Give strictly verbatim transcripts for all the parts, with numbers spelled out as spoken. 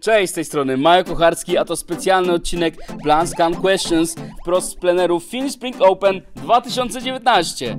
Cześć, z tej strony Majo Kocharski, a to specjalny odcinek Plan Scan Questions wprost z pleneru Film Spring Open dwa tysiące dziewiętnaście.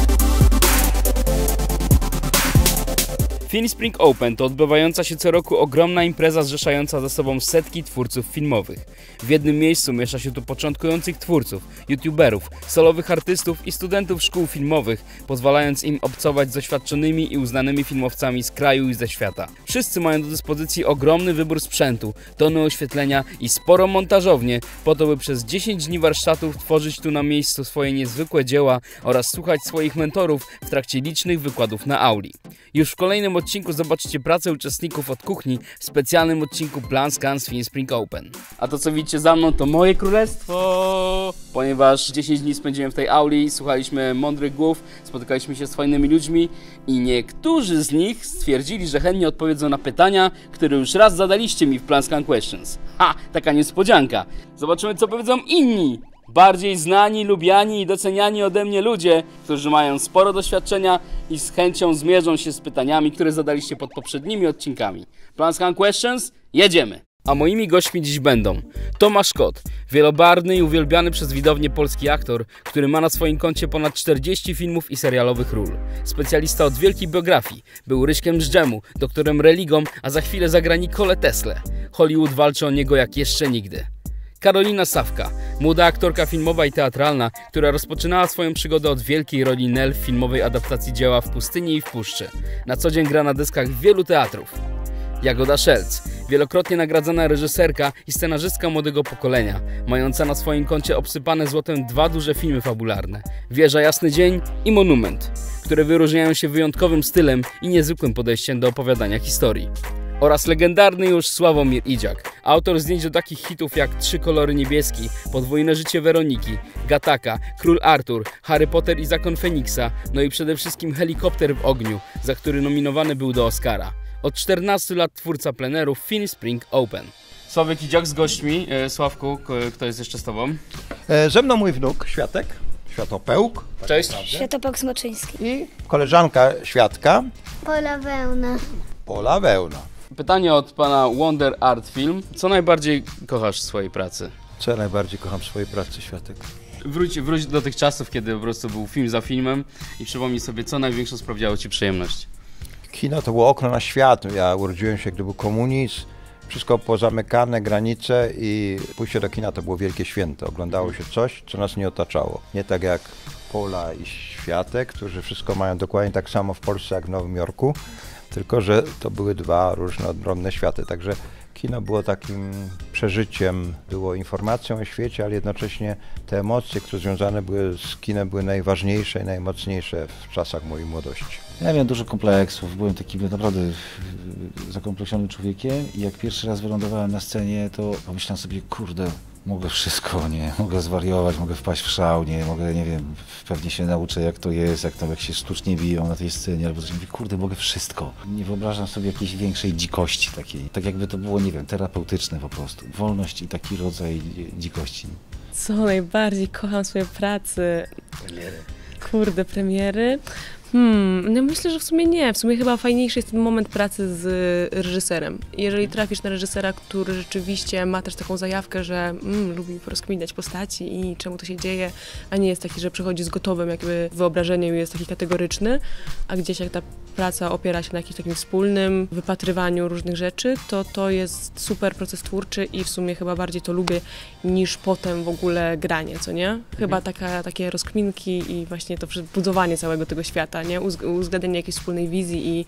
Film Spring Open to odbywająca się co roku ogromna impreza zrzeszająca ze sobą setki twórców filmowych. W jednym miejscu miesza się tu początkujących twórców, youtuberów, solowych artystów i studentów szkół filmowych, pozwalając im obcować z doświadczonymi i uznanymi filmowcami z kraju i ze świata. Wszyscy mają do dyspozycji ogromny wybór sprzętu, tony oświetlenia i sporo montażownię, po to by przez dziesięć dni warsztatów tworzyć tu na miejscu swoje niezwykłe dzieła oraz słuchać swoich mentorów w trakcie licznych wykładów na auli. Już w kolejnym odcinku zobaczycie pracę uczestników od kuchni w specjalnym odcinku Plan Scan z Film Spring Open. A to, co widzicie za mną, to moje królestwo, ponieważ dziesięć dni spędziłem w tej auli, słuchaliśmy mądrych głów, spotykaliśmy się z fajnymi ludźmi i niektórzy z nich stwierdzili, że chętnie odpowiedzą na pytania, które już raz zadaliście mi w Plan Scan Questions. Ha, taka niespodzianka. Zobaczymy, co powiedzą inni. Bardziej znani, lubiani i doceniani ode mnie ludzie, którzy mają sporo doświadczenia i z chęcią zmierzą się z pytaniami, które zadaliście pod poprzednimi odcinkami. Plan Scan Questions, jedziemy! A moimi gośćmi dziś będą Tomasz Kot, wielobarwny i uwielbiany przez widownię polski aktor, który ma na swoim koncie ponad czterdzieści filmów i serialowych ról. Specjalista od wielkiej biografii, był Ryśkiem z dżemu, doktorem Religą, a za chwilę zagra Nicolę Teslę. Hollywood walczy o niego jak jeszcze nigdy. Karolina Sawka, młoda aktorka filmowa i teatralna, która rozpoczynała swoją przygodę od wielkiej roli Nel w filmowej adaptacji dzieła W pustyni i w puszczy. Na co dzień gra na deskach wielu teatrów. Jagoda Szelc, wielokrotnie nagradzana reżyserka i scenarzystka młodego pokolenia, mająca na swoim koncie obsypane złotem dwa duże filmy fabularne: Wieża Jasny Dzień i Monument, które wyróżniają się wyjątkowym stylem i niezwykłym podejściem do opowiadania historii. Oraz legendarny już Sławomir Idziak, autor zdjęć do takich hitów jak Trzy kolory niebieski, Podwójne życie Weroniki, Gataka, Król Artur, Harry Potter i Zakon Feniksa, no i przede wszystkim Helikopter w ogniu, za który nominowany był do Oscara. Od czternastu lat twórca plenerów Film Spring Open. Sławek Idziak z gośćmi. Sławku, kto jest jeszcze z tobą? E, ze mną mój wnuk, Światek, Światopełk. Cześć. Światopełk Smoczyński. I koleżanka Światka. Pola Wełna. Pola Wełna. Pytanie od pana Wonder Art Film. Co najbardziej kochasz w swojej pracy? Co ja najbardziej kocham w swojej pracy, Światek? Wróć, wróć do tych czasów, kiedy po prostu był film za filmem i przypomnij sobie, co największą sprawiało ci przyjemność. Kino to było okno na świat. Ja urodziłem się, gdy był komunizm. Wszystko pozamykane, granice i pójście do kina to było wielkie święto. Oglądało się coś, co nas nie otaczało. Nie tak jak Pola i Światek, którzy wszystko mają dokładnie tak samo w Polsce jak w Nowym Jorku. Tylko że to były dwa różne, odrębne światy. Także kino było takim przeżyciem, było informacją o świecie, ale jednocześnie te emocje, które związane były z kinem, były najważniejsze i najmocniejsze w czasach mojej młodości. Ja miałem dużo kompleksów, byłem takim naprawdę zakompleksionym człowiekiem i jak pierwszy raz wylądowałem na scenie, to pomyślałem sobie, kurde, mogę wszystko, nie? Mogę zwariować, mogę wpaść w szał, nie? Mogę, nie wiem, pewnie się nauczę, jak to jest, jak tam, jak się sztucznie biją na tej scenie, albo coś. Mówię, kurde, mogę wszystko. Nie wyobrażam sobie jakiejś większej dzikości takiej. Tak jakby to było, nie wiem, terapeutyczne po prostu. Wolność i taki rodzaj dzikości. Co najbardziej kocham w swojej pracy? Premiery. Kurde, premiery? Hmm, no myślę, że w sumie nie. W sumie chyba fajniejszy jest ten moment pracy z reżyserem. Jeżeli trafisz na reżysera, który rzeczywiście ma też taką zajawkę, że mm, lubi porozkminiać postaci i czemu to się dzieje, a nie jest taki, że przychodzi z gotowym jakby wyobrażeniem i jest taki kategoryczny, a gdzieś jak ta praca opiera się na jakimś takim wspólnym wypatrywaniu różnych rzeczy, to to jest super proces twórczy i w sumie chyba bardziej to lubię niż potem w ogóle granie, co nie? Chyba taka, takie rozkminki i właśnie to budowanie całego tego świata, nie? Uzgadnianie jakiejś wspólnej wizji i,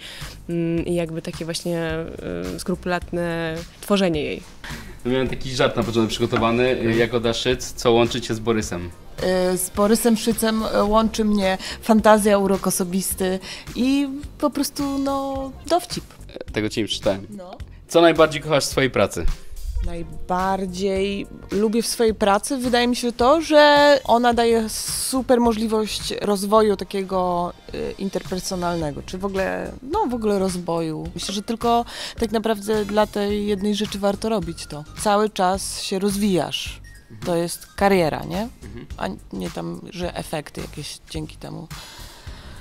i jakby takie właśnie y, skrupulatne tworzenie jej. Miałem taki żart na początek przygotowany. Jagoda Szyc, co łączy cię z Borysem? Z Borysem Szycem łączy mnie fantazja, urok osobisty i po prostu no dowcip. Tego cię nie przeczytałem. No. Co najbardziej kochasz w swojej pracy? Najbardziej lubię w swojej pracy, wydaje mi się to, że ona daje super możliwość rozwoju takiego y, interpersonalnego, czy w ogóle, no w ogóle rozwoju. Myślę, że tylko tak naprawdę dla tej jednej rzeczy warto robić to. Cały czas się rozwijasz. To jest kariera, nie? A nie tam, że efekty jakieś dzięki temu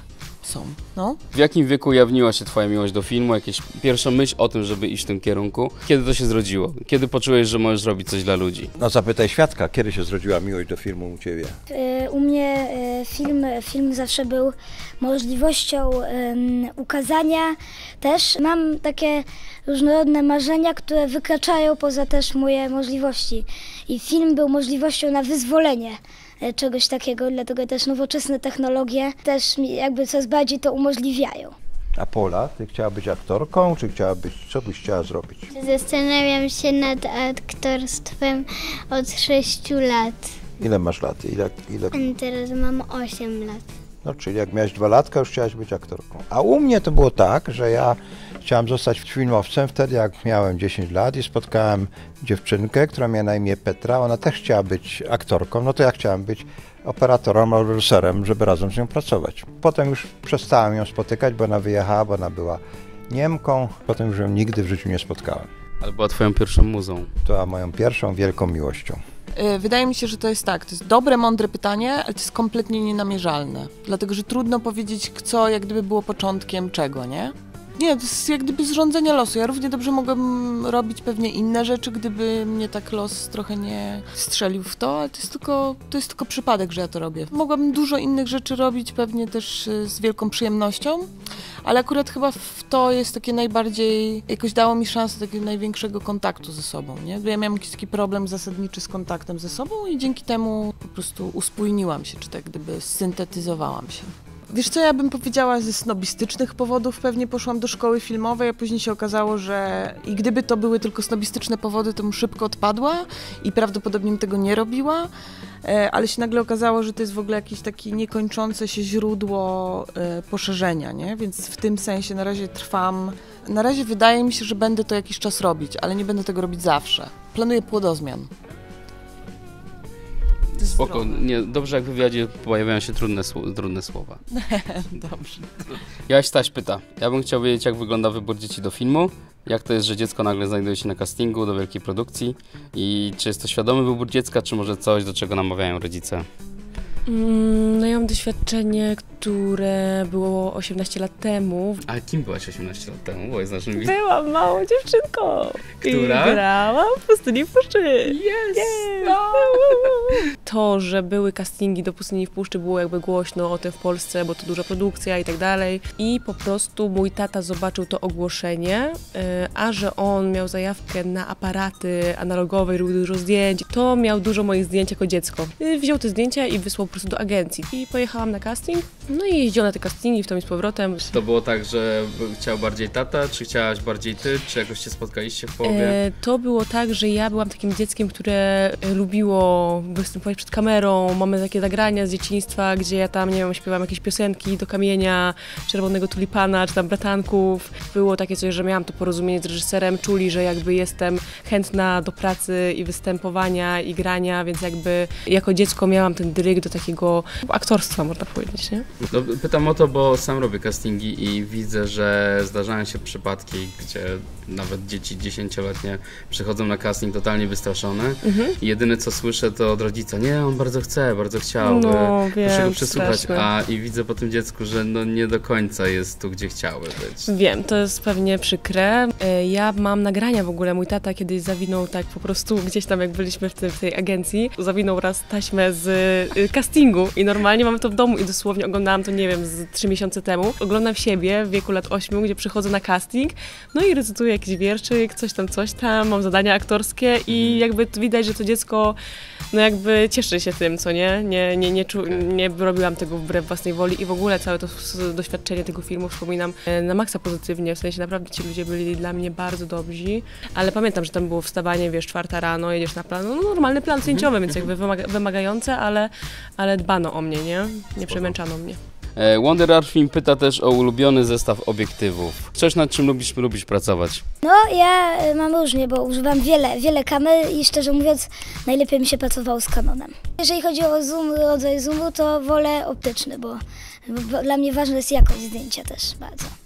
są, no. W jakim wieku ujawniła się twoja miłość do filmu? Jakieś pierwsza myśl o tym, żeby iść w tym kierunku? Kiedy to się zrodziło? Kiedy poczułeś, że możesz robić coś dla ludzi? No zapytaj świadka, kiedy się zrodziła miłość do filmu u ciebie? Y, U mnie y, film, film zawsze był możliwością ym, ukazania też. Mam takie różnorodne marzenia, które wykraczają poza też moje możliwości. I film był możliwością na wyzwolenie y, czegoś takiego, dlatego też nowoczesne technologie też mi jakby coraz bardziej to umożliwiają. A Pola, ty chciała być aktorką, czy chciała być, co byś chciała zrobić? Zastanawiam się nad aktorstwem od sześciu lat. Ile masz lat? Ile, ile... Teraz mam osiem lat. No, czyli jak miałeś dwa latka, już chciałaś być aktorką. A u mnie to było tak, że ja chciałem zostać filmowcem wtedy, jak miałem dziesięć lat i spotkałem dziewczynkę, która miała na imię Petra. Ona też chciała być aktorką, no to ja chciałem być operatorem albo reżyserem, żeby razem z nią pracować. Potem już przestałem ją spotykać, bo ona wyjechała, bo ona była Niemką. Potem już ją nigdy w życiu nie spotkałem. Ale była twoją pierwszą muzą. To była moją pierwszą wielką miłością. Wydaje mi się, że to jest tak, to jest dobre, mądre pytanie, ale to jest kompletnie nienamierzalne. Dlatego, że trudno powiedzieć, co jak gdyby było początkiem czego, nie? Nie, to jest jak gdyby zrządzenie losu. Ja równie dobrze mogłabym robić pewnie inne rzeczy, gdyby mnie tak los trochę nie strzelił w to, ale to jest tylko, to jest tylko przypadek, że ja to robię. Mogłabym dużo innych rzeczy robić, pewnie też z wielką przyjemnością, ale akurat chyba w to jest takie najbardziej, jakoś dało mi szansę takiego największego kontaktu ze sobą, nie? Bo ja miałam jakiś taki problem zasadniczy z kontaktem ze sobą i dzięki temu po prostu uspójniłam się, czy tak gdyby syntetyzowałam się. Wiesz co, ja bym powiedziała, ze snobistycznych powodów pewnie poszłam do szkoły filmowej, a później się okazało, że i gdyby to były tylko snobistyczne powody, to bym szybko odpadła i prawdopodobnie bym tego nie robiła, ale się nagle okazało, że to jest w ogóle jakieś takie niekończące się źródło poszerzenia, nie? Więc w tym sensie na razie trwam, na razie wydaje mi się, że będę to jakiś czas robić, ale nie będę tego robić zawsze. Planuję płodozmian. Spoko, nie, dobrze jak w wywiadzie pojawiają się trudne, trudne słowa. Dobrze. Jaś Staś pyta, ja bym chciał wiedzieć, jak wygląda wybór dzieci do filmu, jak to jest, że dziecko nagle znajduje się na castingu do wielkiej produkcji i czy jest to świadomy wybór dziecka, czy może coś, do czego namawiają rodzice? No ja mam doświadczenie, które było osiemnaście lat temu. A kim byłaś osiemnaście lat temu? Byłaś z naszym widzem. Byłam małą dziewczynką. Która? I grałam w Pustyni w Puszczy. Yes! Yes. No. To, że były castingi do Pustyni w Puszczy, było jakby głośno o tym w Polsce, bo to duża produkcja i tak dalej. I po prostu mój tata zobaczył to ogłoszenie, a że on miał zajawkę na aparaty analogowe, robił dużo zdjęć, to miał dużo moich zdjęć jako dziecko. Wziął te zdjęcia i wysłał po prostu do agencji. I pojechałam na casting, no i jeździłam na te castingi w tom i z powrotem. To było tak, że chciał bardziej tata, czy chciałaś bardziej ty, czy jakoś się spotkaliście w połowie? E, to było tak, że ja byłam takim dzieckiem, które lubiło występować przed kamerą. Mamy takie nagrania z dzieciństwa, gdzie ja tam, nie wiem, śpiewam jakieś piosenki do Kamienia, Czerwonego Tulipana, czy tam Bratanków. Było takie coś, że miałam to porozumienie z reżyserem, czuli, że jakby jestem chętna do pracy i występowania i grania, więc jakby jako dziecko miałam ten dryg do takiego aktorstwa, można powiedzieć, nie? No, pytam o to, bo sam robię castingi i widzę, że zdarzają się przypadki, gdzie nawet dzieci dziesięcioletnie przychodzą na casting totalnie wystraszone mhm. i jedyne co słyszę to od rodzica, nie, on bardzo chce, bardzo chciałby, no, proszę go przesłuchać, a i widzę po tym dziecku, że no nie do końca jest tu, gdzie chciałby być. Wiem, to jest pewnie przykre. Ja mam nagrania w ogóle, mój tata kiedyś zawinął tak po prostu gdzieś tam, jak byliśmy w, tym, w tej agencji, zawinął raz taśmę z castingu i normalnie mamy to w domu i dosłownie oglądałam to, nie wiem, z trzy miesiące temu. Oglądam siebie w wieku lat ośmiu, gdzie przychodzę na casting, no i recytuję jakiś wierszyk, coś tam, coś tam, mam zadania aktorskie i jakby widać, że to dziecko no jakby cieszy się tym, co nie? Nie, nie, nie, czu, nie robiłam tego wbrew własnej woli i w ogóle całe to doświadczenie tego filmu wspominam na maksa pozytywnie, w sensie naprawdę ci ludzie byli dla mnie bardzo dobrzy, ale pamiętam, że tam było wstawanie, wiesz, czwarta rano, jedziesz na plan, no normalny plan zdjęciowy, więc jakby wymaga, wymagające, ale, ale dbano o mnie, nie? Nie przemęczano mnie. Wonder Art Film pyta też o ulubiony zestaw obiektywów. Coś, nad czym lubisz, lubisz pracować? No, ja mam różnie, bo używam wiele, wiele kamer i szczerze mówiąc najlepiej mi się pracowało z Canonem. Jeżeli chodzi o zoom, rodzaj zoomu, to wolę optyczny, bo, bo dla mnie ważna jest jakość zdjęcia też bardzo.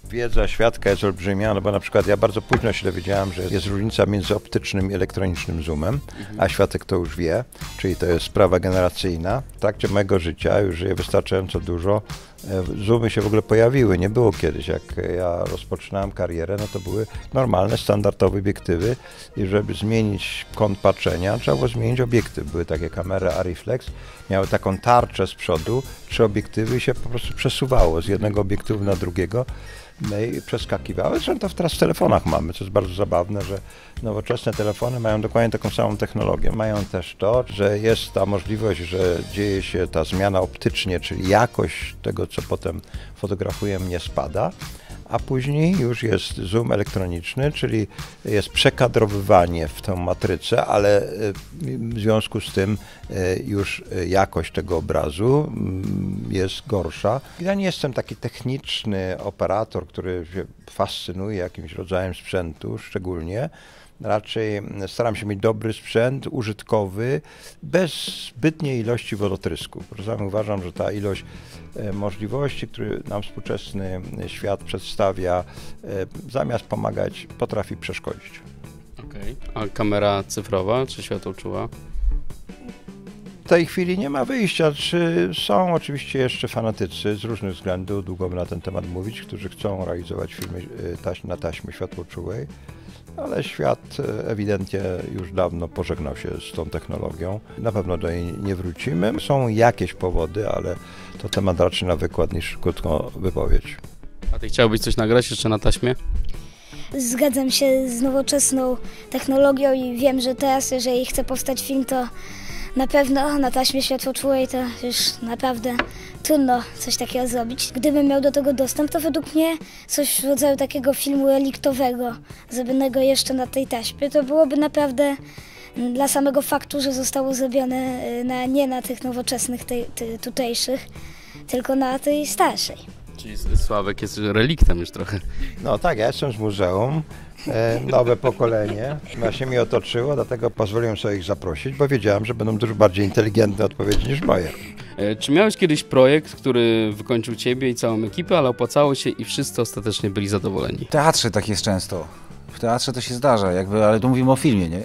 Wiedza świadka jest olbrzymia, no bo na przykład ja bardzo późno się dowiedziałem, że jest różnica między optycznym i elektronicznym zoomem, a świadek to już wie, czyli to jest sprawa generacyjna. W trakcie mojego życia już żyję wystarczająco dużo. Zoomy się w ogóle pojawiły, nie było kiedyś. Jak ja rozpoczynałem karierę, no to były normalne, standardowe obiektywy i żeby zmienić kąt patrzenia, trzeba było zmienić obiektyw. Były takie kamery Arriflex, miały taką tarczę z przodu, trzy obiektywy i się po prostu przesuwało z jednego obiektywu na drugiego. No i przeskakiwały. Zresztą to teraz w telefonach mamy, co jest bardzo zabawne, że nowoczesne telefony mają dokładnie taką samą technologię. Mają też to, że jest ta możliwość, że dzieje się ta zmiana optycznie, czyli jakość tego, co potem fotografujemy, nie spada, a później już jest zoom elektroniczny, czyli jest przekadrowywanie w tę matrycę, ale w związku z tym już jakość tego obrazu jest gorsza. Ja nie jestem taki techniczny operator, który się fascynuje jakimś rodzajem sprzętu szczególnie. Raczej staram się mieć dobry sprzęt, użytkowy, bez zbytniej ilości wodotrysku. Czasami uważam, że ta ilość możliwości, które nam współczesny świat przedstawia, zamiast pomagać, potrafi przeszkodzić. Okej. A kamera cyfrowa czy światłoczuła? W tej chwili nie ma wyjścia. Czy są oczywiście jeszcze fanatycy z różnych względów, długo by na ten temat mówić, którzy chcą realizować filmy taś na taśmie światłoczułej, ale świat ewidentnie już dawno pożegnał się z tą technologią. Na pewno do niej nie wrócimy. Są jakieś powody, ale to temat raczej na wykład niż krótką wypowiedź. A ty chciałbyś coś nagrać jeszcze na taśmie? Zgadzam się z nowoczesną technologią i wiem, że teraz, jeżeli chce powstać film, to na pewno na taśmie światłoczułej to już naprawdę trudno coś takiego zrobić. Gdybym miał do tego dostęp, to według mnie coś w rodzaju takiego filmu reliktowego, zrobionego jeszcze na tej taśmie, to byłoby naprawdę dla samego faktu, że zostało zrobione na, nie na tych nowoczesnych, tej, tej, tutejszych, tylko na tej starszej. Czyli Sławek jest reliktem już trochę. No tak, ja jestem z muzeum, e, nowe pokolenie, właśnie mnie otoczyło, dlatego pozwoliłem sobie ich zaprosić, bo wiedziałem, że będą dużo bardziej inteligentne odpowiedzi niż moje. E, czy miałeś kiedyś projekt, który wykończył ciebie i całą ekipę, ale opłacało się i wszyscy ostatecznie byli zadowoleni? W teatrze tak jest często. W teatrze to się zdarza, jakby, ale tu mówimy o filmie, nie?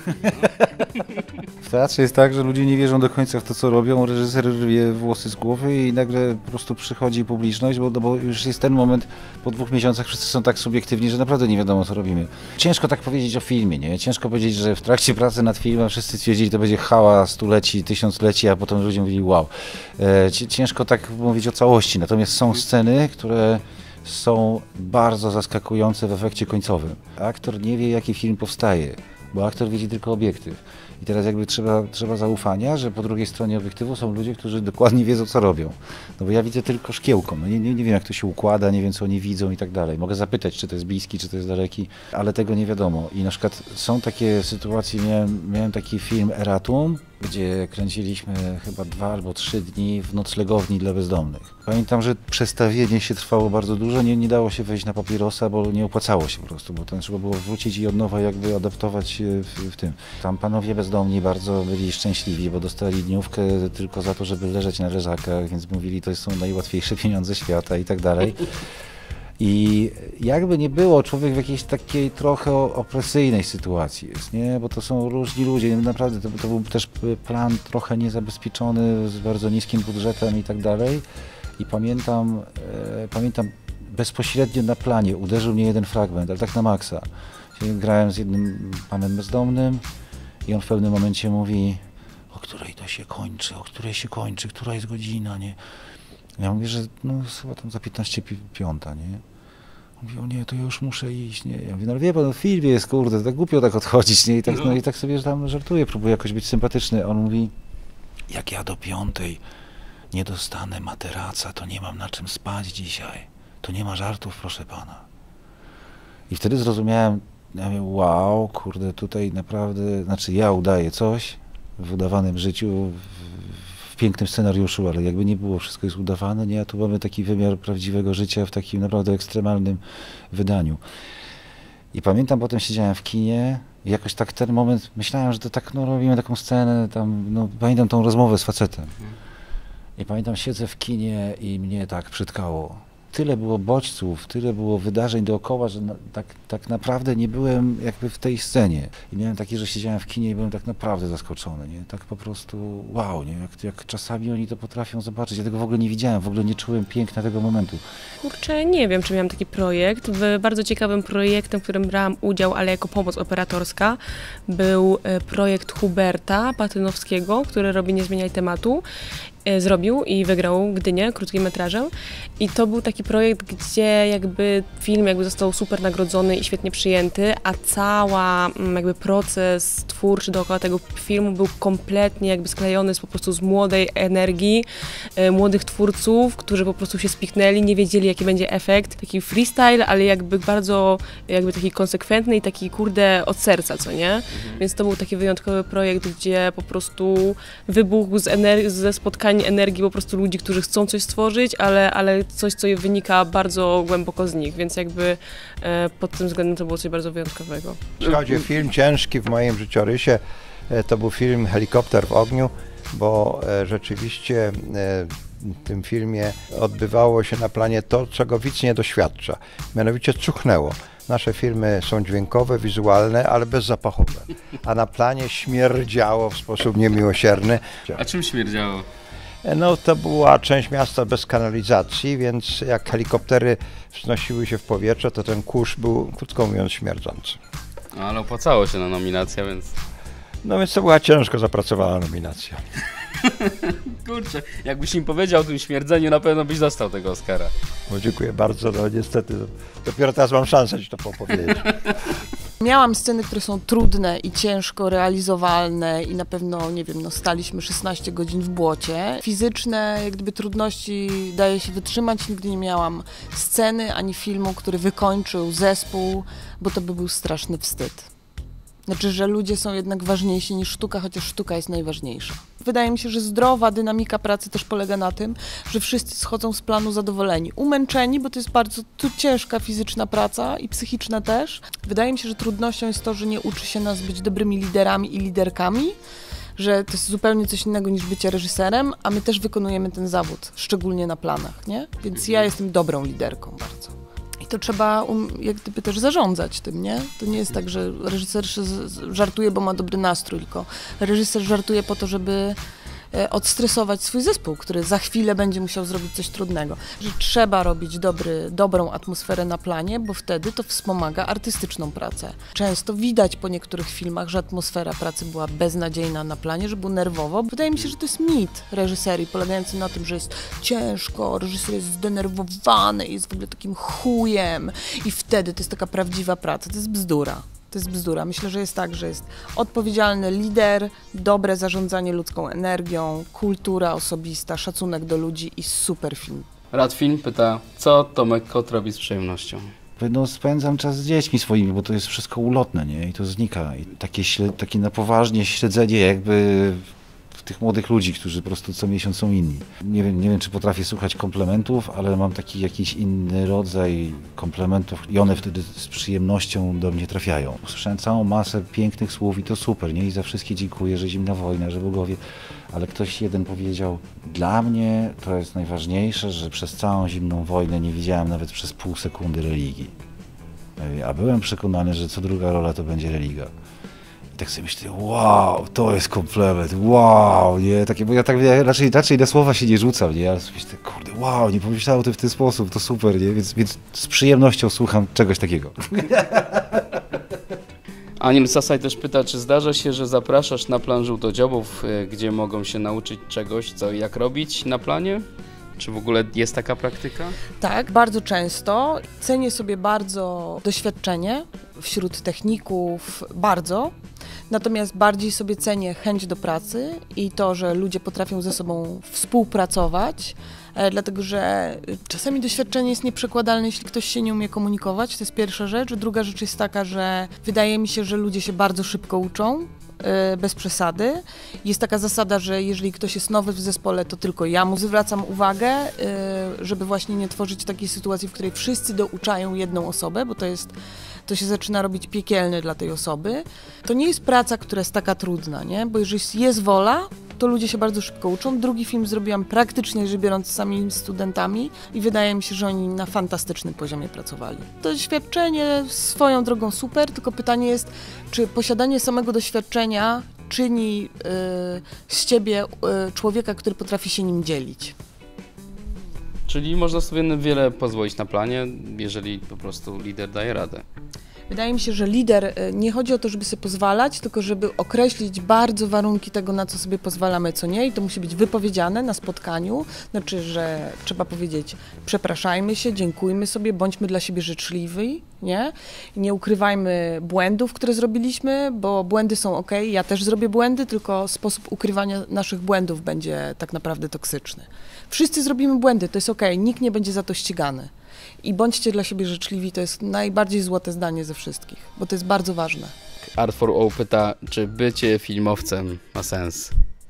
W teatrze jest tak, że ludzie nie wierzą do końca w to, co robią, reżyser rwie włosy z głowy i nagle po prostu przychodzi publiczność, bo, no bo już jest ten moment, po dwóch miesiącach wszyscy są tak subiektywni, że naprawdę nie wiadomo, co robimy. Ciężko tak powiedzieć o filmie, nie? Ciężko powiedzieć, że w trakcie pracy nad filmem wszyscy twierdzili, to będzie chała stuleci, tysiącleci, a potem ludzie mówili wow. E, ciężko tak mówić o całości, natomiast są sceny, które są bardzo zaskakujące w efekcie końcowym. Aktor nie wie, jaki film powstaje, bo aktor widzi tylko obiektyw. I teraz jakby trzeba, trzeba zaufania, że po drugiej stronie obiektywu są ludzie, którzy dokładnie wiedzą, co robią. No bo ja widzę tylko szkiełką, no nie, nie, nie wiem, jak to się układa, nie wiem, co oni widzą i tak dalej. Mogę zapytać, czy to jest bliski, czy to jest daleki, ale tego nie wiadomo. I na przykład są takie sytuacje, miałem, miałem taki film Eratum, gdzie kręciliśmy chyba dwa albo trzy dni w noclegowni dla bezdomnych. Pamiętam, że przestawienie się trwało bardzo dużo, nie, nie dało się wejść na papierosa, bo nie opłacało się po prostu, bo tam trzeba było wrócić i od nowa jakby adaptować w, w tym. Tam panowie bezdomni bardzo byli szczęśliwi, bo dostali dniówkę tylko za to, żeby leżeć na leżakach, więc mówili, to są najłatwiejsze pieniądze świata i tak dalej. I jakby nie było, człowiek w jakiejś takiej trochę opresyjnej sytuacji jest, nie? Bo to są różni ludzie, naprawdę to, to był też plan trochę niezabezpieczony, z bardzo niskim budżetem i tak dalej. I pamiętam, e, pamiętam bezpośrednio na planie uderzył mnie jeden fragment, ale tak na maksa. Grałem z jednym panem bezdomnym i on w pewnym momencie mówi, o której to się kończy, o której się kończy, która jest godzina, nie? Ja mówię, że no chyba tam za piętnaście piąta, nie? On mówi, o nie, to ja już muszę iść, nie? Ja mówię, no wie pan, no w filmie jest, kurde, tak głupio tak odchodzić, nie? I tak, no i tak sobie tam żartuję, próbuję jakoś być sympatyczny. On mówi, jak ja do piątej nie dostanę materaca, to nie mam na czym spać dzisiaj. To nie ma żartów, proszę pana. I wtedy zrozumiałem, ja mówię, wow, kurde, tutaj naprawdę, znaczy ja udaję coś w udawanym życiu, w pięknym scenariuszu, ale jakby nie było, wszystko jest udawane, nie, a tu mamy taki wymiar prawdziwego życia w takim naprawdę ekstremalnym wydaniu. I pamiętam, potem siedziałem w kinie i jakoś tak ten moment, myślałem, że to tak, no robimy taką scenę, tam, no pamiętam tą rozmowę z facetem. I pamiętam, siedzę w kinie i mnie tak przytkało. tyle było bodźców, tyle było wydarzeń dookoła, że na, tak, tak naprawdę nie byłem jakby w tej scenie. I miałem takie, że siedziałem w kinie i byłem tak naprawdę zaskoczony, nie? Tak po prostu wow, nie? Jak, jak czasami oni to potrafią zobaczyć. Ja tego w ogóle nie widziałem, w ogóle nie czułem piękna tego momentu. Kurczę, nie wiem, czy miałam taki projekt. W bardzo ciekawym projektem, w którym brałam udział, ale jako pomoc operatorska, był projekt Huberta Patynowskiego, który robi Nie zmieniaj tematu. Zrobił i wygrał Gdynię krótkim metrażem i to był taki projekt, gdzie jakby film jakby został super nagrodzony i świetnie przyjęty, a cała jakby proces twórczy dookoła tego filmu był kompletnie jakby sklejony z, po prostu z młodej energii, e, młodych twórców, którzy po prostu się spiknęli, nie wiedzieli jaki będzie efekt, taki freestyle, ale jakby bardzo jakby taki konsekwentny i taki kurde od serca, co nie? Mhm. Więc to był taki wyjątkowy projekt, gdzie po prostu wybuchł z ener- ze spotkań energii po prostu ludzi, którzy chcą coś stworzyć, ale, ale coś, co wynika bardzo głęboko z nich, więc jakby e, pod tym względem to było coś bardzo wyjątkowego. Jeśli chodzi o film ciężki w moim życiorysie, e, to był film Helikopter w ogniu, bo e, rzeczywiście e, w tym filmie odbywało się na planie to, czego widz nie doświadcza, mianowicie cuchnęło. Nasze filmy są dźwiękowe, wizualne, ale bezzapachowe, a na planie śmierdziało w sposób niemiłosierny. A czym śmierdziało? No to była część miasta bez kanalizacji, więc jak helikoptery wznosiły się w powietrze, to ten kurz był, krótko mówiąc, śmierdzący. No, ale opłacało się na nominację, więc... No więc to była ciężko zapracowana nominacja. Kurczę, jakbyś im powiedział o tym śmierdzeniu, na pewno byś dostał tego Oscara. No, dziękuję bardzo, no niestety dopiero teraz mam szansę ci to powiedzieć. Miałam sceny, które są trudne i ciężko realizowalne i na pewno, nie wiem, no staliśmy szesnaście godzin w błocie. Fizyczne jak gdyby trudności daje się wytrzymać. Nigdy nie miałam sceny ani filmu, który wykończył zespół, bo to by był straszny wstyd. Znaczy, że ludzie są jednak ważniejsi niż sztuka, chociaż sztuka jest najważniejsza. Wydaje mi się, że zdrowa dynamika pracy też polega na tym, że wszyscy schodzą z planu zadowoleni. Umęczeni, bo to jest bardzo tu ciężka fizyczna praca i psychiczna też. Wydaje mi się, że trudnością jest to, że nie uczy się nas być dobrymi liderami i liderkami, że to jest zupełnie coś innego niż bycie reżyserem, a my też wykonujemy ten zawód, szczególnie na planach, nie? Więc ja jestem dobrą liderką bardzo. I to trzeba um, jak gdyby też zarządzać tym, nie? To nie jest tak, że reżyser żartuje, bo ma dobry nastrój, tylko reżyser żartuje po to, żeby odstresować swój zespół, który za chwilę będzie musiał zrobić coś trudnego. Że trzeba robić dobry, dobrą atmosferę na planie, bo wtedy to wspomaga artystyczną pracę. Często widać po niektórych filmach, że atmosfera pracy była beznadziejna na planie, że było nerwowo. Wydaje mi się, że to jest mit reżyserii, polegający na tym, że jest ciężko, reżyser jest zdenerwowany, jest w ogóle takim chujem i wtedy to jest taka prawdziwa praca. To jest bzdura. To jest bzdura. Myślę, że jest tak, że jest odpowiedzialny lider, dobre zarządzanie ludzką energią, kultura osobista, szacunek do ludzi i super film. Radfilm pyta, co Tomek Kot robi z przyjemnością? No, spędzam czas z dziećmi swoimi, bo to jest wszystko ulotne, nie? I to znika. I takie, śled, takie na poważnie śledzenie jakby tych młodych ludzi, którzy po prostu co miesiąc są inni. Nie wiem, nie wiem, czy potrafię słuchać komplementów, ale mam taki jakiś inny rodzaj komplementów i one wtedy z przyjemnością do mnie trafiają. Słyszałem całą masę pięknych słów i to super, nie? I za wszystkie dziękuję, że zimna wojna, że bogowie. Ale ktoś jeden powiedział, dla mnie to jest najważniejsze, że przez całą zimną wojnę nie widziałem nawet przez pół sekundy religii. A byłem przekonany, że co druga rola to będzie religia. I tak sobie myślę, wow, to jest komplement, wow, nie, takie, bo ja tak ja raczej, raczej na słowa się nie rzucam, nie, ale sobie myślę, kurde, wow, nie pomyślałem o tym w ten sposób, to super, nie, więc, więc z przyjemnością słucham czegoś takiego. Aniel Sasaj też pyta, czy zdarza się, że zapraszasz na plan żółtodziobów, gdzie mogą się nauczyć czegoś, co i jak robić na planie? Czy w ogóle jest taka praktyka? Tak, bardzo często. Cenię sobie bardzo doświadczenie wśród techników, bardzo. Natomiast bardziej sobie cenię chęć do pracy i to, że ludzie potrafią ze sobą współpracować, dlatego że czasami doświadczenie jest nieprzekładalne, jeśli ktoś się nie umie komunikować, to jest pierwsza rzecz. Druga rzecz jest taka, że wydaje mi się, że ludzie się bardzo szybko uczą, bez przesady. Jest taka zasada, że jeżeli ktoś jest nowy w zespole, to tylko ja mu zwracam uwagę, żeby właśnie nie tworzyć takiej sytuacji, w której wszyscy douczają jedną osobę, bo to jest, to się zaczyna robić piekielne dla tej osoby. To nie jest praca, która jest taka trudna, nie? Bo jeżeli jest wola, to ludzie się bardzo szybko uczą. Drugi film zrobiłam praktycznie rzecz biorąc z samymi studentami i wydaje mi się, że oni na fantastycznym poziomie pracowali. To doświadczenie swoją drogą super, tylko pytanie jest, czy posiadanie samego doświadczenia czyni yy, z ciebie yy, człowieka, który potrafi się nim dzielić. Czyli można sobie wiele pozwolić na planie, jeżeli po prostu lider daje radę. Wydaje mi się, że lider, nie chodzi o to, żeby sobie pozwalać, tylko żeby określić bardzo warunki tego, na co sobie pozwalamy, co nie, i to musi być wypowiedziane na spotkaniu, znaczy, że trzeba powiedzieć przepraszajmy się, dziękujmy sobie, bądźmy dla siebie życzliwi, nie? Nie ukrywajmy błędów, które zrobiliśmy, bo błędy są ok, ja też zrobię błędy, tylko sposób ukrywania naszych błędów będzie tak naprawdę toksyczny. Wszyscy zrobimy błędy, to jest ok, nikt nie będzie za to ścigany. I bądźcie dla siebie życzliwi, to jest najbardziej złote zdanie ze wszystkich, bo to jest bardzo ważne. Art for All pyta, czy bycie filmowcem ma sens?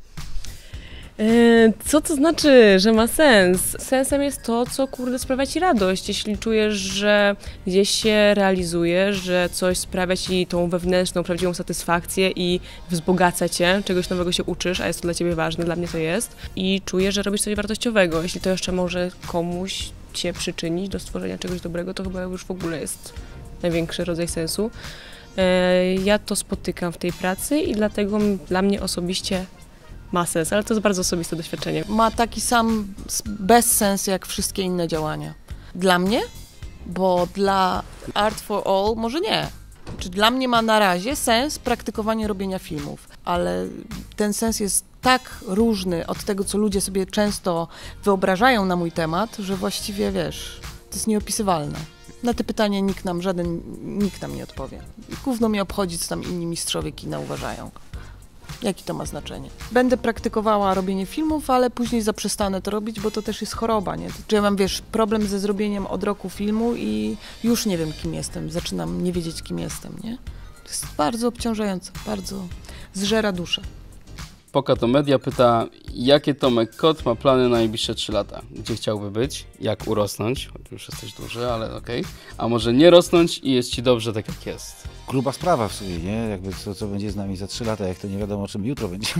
Co to znaczy, że ma sens? Sensem jest to, co kurde sprawia ci radość. Jeśli czujesz, że gdzieś się realizujesz, że coś sprawia ci tą wewnętrzną, prawdziwą satysfakcję i wzbogaca cię, czegoś nowego się uczysz, a jest to dla ciebie ważne, dla mnie to jest, i czujesz, że robisz coś wartościowego. Jeśli to jeszcze może komuś się przyczynić do stworzenia czegoś dobrego, to chyba już w ogóle jest największy rodzaj sensu. Ja to spotykam w tej pracy i dlatego dla mnie osobiście ma sens, ale to jest bardzo osobiste doświadczenie. Ma taki sam bezsens jak wszystkie inne działania. Dla mnie, bo dla Art for All może nie. Czy dla mnie ma na razie sens praktykowanie robienia filmów, ale ten sens jest tak różny od tego, co ludzie sobie często wyobrażają na mój temat, że właściwie, wiesz, to jest nieopisywalne. Na te pytania nikt nam, żaden, nikt nam nie odpowie. Gówno mnie obchodzi, co tam inni mistrzowie kina uważają. Jakie to ma znaczenie? Będę praktykowała robienie filmów, ale później zaprzestanę to robić, bo to też jest choroba, nie? Czy ja mam, wiesz, problem ze zrobieniem od roku filmu i już nie wiem, kim jestem. Zaczynam nie wiedzieć, kim jestem, nie? To jest bardzo obciążające, bardzo zżera duszę. Poka to Media pyta, jakie Tomek Kot ma plany na najbliższe trzy lata? Gdzie chciałby być? Jak urosnąć? Choć już jesteś duży, ale okej. Okay. A może nie rosnąć i jest ci dobrze tak, jak jest? Gruba sprawa w sumie, nie? Jakby co, co będzie z nami za trzy lata, jak to nie wiadomo, o czym jutro będzie.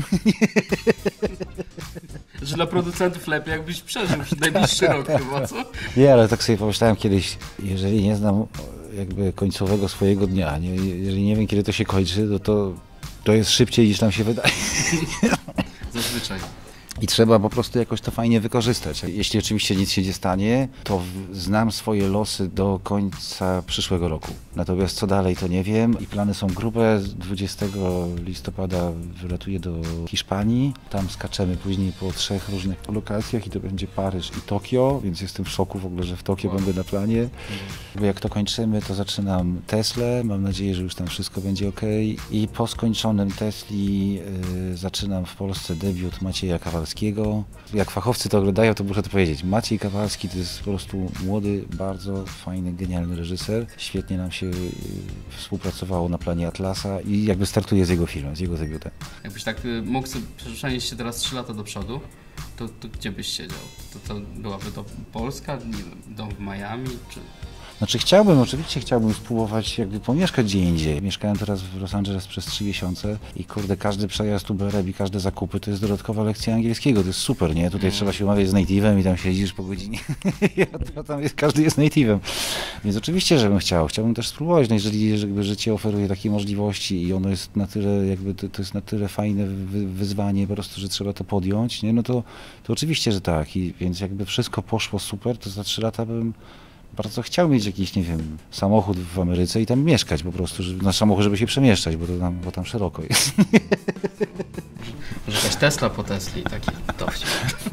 Że dla producentów lepiej, jakbyś przeżył najbliższy rok chyba, co? Nie, ale tak sobie pomyślałem kiedyś, jeżeli nie znam jakby końcowego swojego dnia, nie? Jeżeli nie wiem, kiedy to się kończy, to, to, to jest szybciej, niż nam się wydaje. Zazwyczaj. I trzeba po prostu jakoś to fajnie wykorzystać. Jeśli oczywiście nic się nie stanie, to znam swoje losy do końca przyszłego roku. Natomiast co dalej, to nie wiem. I plany są grube. dwudziestego listopada wylatuję do Hiszpanii. Tam skaczemy później po trzech różnych lokacjach i to będzie Paryż i Tokio, więc jestem w szoku w ogóle, że w Tokio wow. będę na planie. Bo jak to kończymy, to zaczynam Teslę. Mam nadzieję, że już tam wszystko będzie ok. I po skończonym Tesli yy, zaczynam w Polsce debiut Macieja Kawalskiego. Jak fachowcy to oglądają, to muszę to powiedzieć. Maciej Kawalski to jest po prostu młody, bardzo fajny, genialny reżyser. Świetnie nam się współpracowało na planie Atlasa i jakby startuje z jego filmem, z jego debiutem. Jakbyś tak mógł sobie przenieść się teraz trzy lata do przodu, to, to gdzie byś siedział? To, to byłaby to Polska, nie wiem, dom w Miami, czy... Znaczy chciałbym, oczywiście chciałbym spróbować jakby pomieszkać gdzie indziej. Mieszkałem teraz w Los Angeles przez trzy miesiące i kurde, każdy przejazd Uberem i każde zakupy to jest dodatkowa lekcja angielskiego, to jest super, nie? Tutaj mm. trzeba się umawiać z native'em i tam siedzisz po godzinie, a tam jest, każdy jest native'em. Więc oczywiście, żebym chciał, chciałbym też spróbować, no jeżeli jakby życie oferuje takie możliwości i ono jest na tyle, jakby to, to jest na tyle fajne wy, wyzwanie po prostu, że trzeba to podjąć, nie? No to, to oczywiście, że tak. I więc jakby wszystko poszło super, to za trzy lata bym bardzo chciał mieć jakiś, nie wiem, samochód w Ameryce i tam mieszkać po prostu, żeby, na samochód, żeby się przemieszczać, bo, to tam, bo tam szeroko jest. Może jakaś Tesla po Tesli, taki dowcip.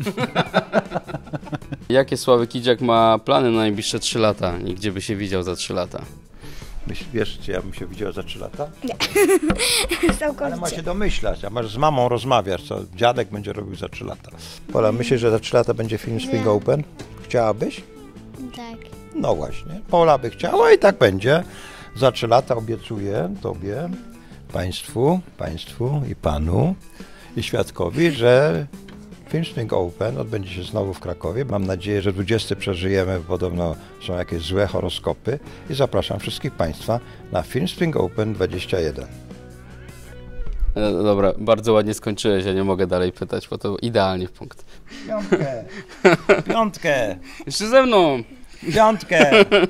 Jakie Sławek Kidziak ma plany na najbliższe trzy lata i gdzie by się widział za trzy lata? Myśl, wiesz, czy ja bym się widział za trzy lata? Nie. Ale ma się domyślać, a masz z mamą rozmawiasz, co dziadek będzie robił za trzy lata. Pola, myślisz, że za trzy lata będzie film Swing Open? Chciałabyś? Tak. No właśnie, Pola by chciała i tak będzie. Za trzy lata obiecuję Tobie, Państwu, Państwu i Panu i świadkowi, że Film Swing Open odbędzie się znowu w Krakowie. Mam nadzieję, że dwudziesty przeżyjemy, bo podobno są jakieś złe horoskopy i zapraszam wszystkich Państwa na Film Swing Open dwadzieścia jeden. E, dobra, bardzo ładnie skończyłeś, ja nie mogę dalej pytać, bo to idealnie w punkt. Piątkę. Piątkę. Jeszcze ze mną! Piątkę.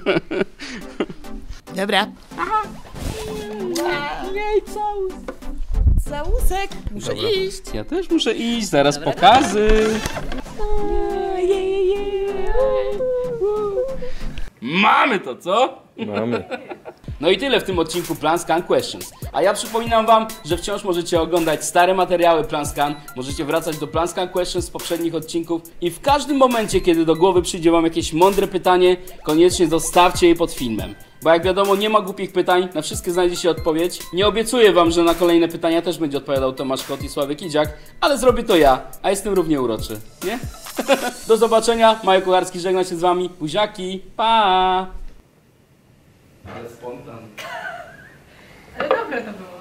Dobra. Jej, całus. Całusek. Muszę Dobra. iść. Ja też muszę iść, zaraz pokazy. Mamy to, co? Mamy. No i tyle w tym odcinku Plan Scan Questions. A ja przypominam wam, że wciąż możecie oglądać stare materiały Plan Scan, możecie wracać do Plan Scan Questions z poprzednich odcinków i w każdym momencie, kiedy do głowy przyjdzie wam jakieś mądre pytanie, koniecznie zostawcie je pod filmem. Bo jak wiadomo, nie ma głupich pytań, na wszystkie znajdzie się odpowiedź. Nie obiecuję wam, że na kolejne pytania też będzie odpowiadał Tomasz Kot i Sławek Idziak, ale zrobię to ja, a jestem równie uroczy, nie? Do zobaczenia, Majo Kucharski żegna się z wami, buziaki, pa! Ale spontan. Ale dobre to było.